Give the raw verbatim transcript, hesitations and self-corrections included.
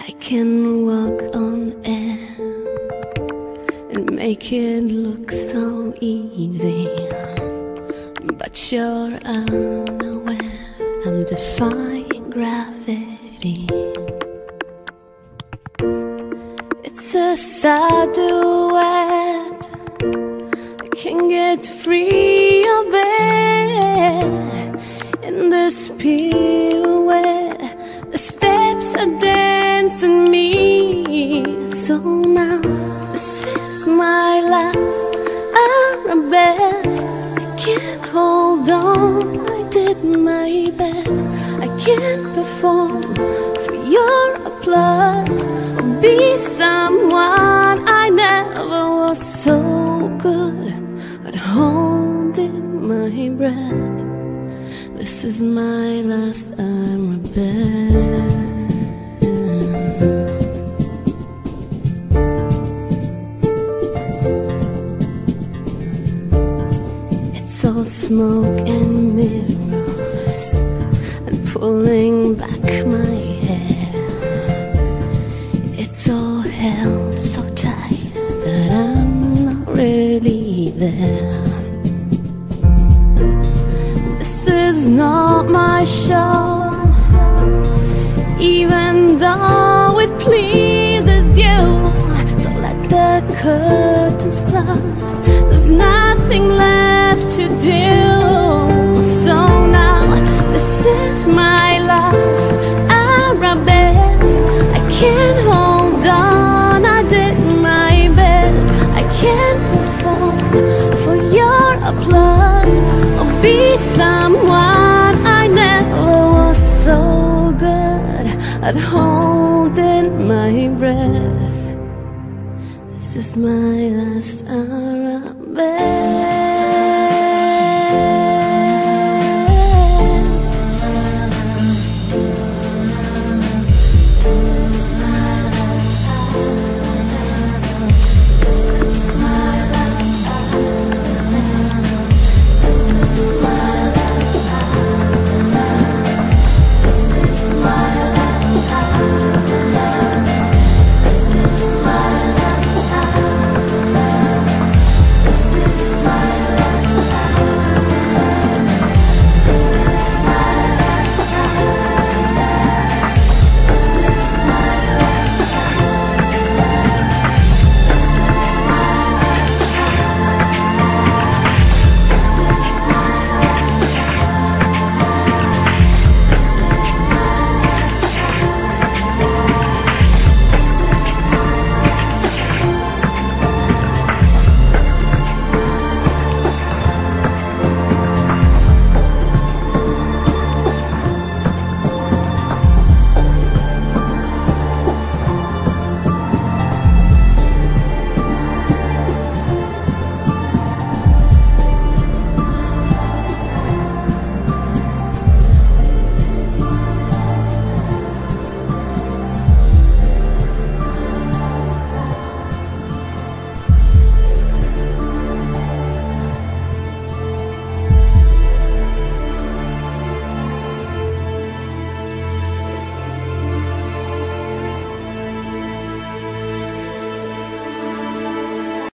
I can walk on air and make it look so easy, but you're unaware I'm defying gravity. It's a sad duet, I can't get free of it. In this pirouette, the steps are dancing me. So now this is my last arabesque. I can't hold on, I did my best. I can't perform for your applause or be someone I never was. So good at holding my breath. This is my last arabesque. It's all smoke and mirrors and pulling back my hair. It's all held so tight that I'm not really there. This is not my show, even though it pleases you. So let the curtains close, there's nothing left to do. So now this is my last arabesque. I can't hold on, I did my best. I can't perform for your applause or be someone I never was. So good at holding my breath. This is my last hour.